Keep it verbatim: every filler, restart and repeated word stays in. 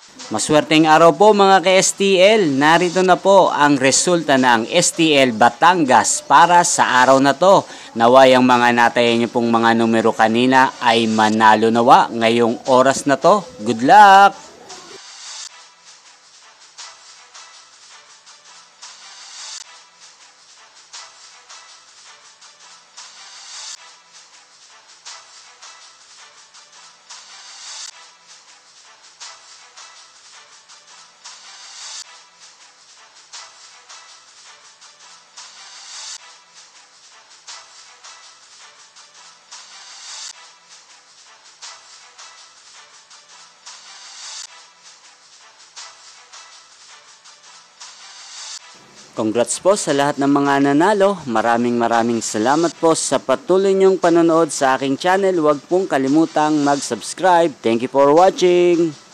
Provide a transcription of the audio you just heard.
Maswerteng araw po mga ka-S T L. Narito na po ang resulta ng S T L Batangas para sa araw na to. Naway ang mga natayan niyo pong mga numero kanina ay manalo nawa ngayong oras na to. Good luck! Congrats po sa lahat ng mga nanalo. Maraming maraming salamat po sa patuloy niyong panonood sa aking channel. Huwag pong kalimutang mag-subscribe. Thank you for watching.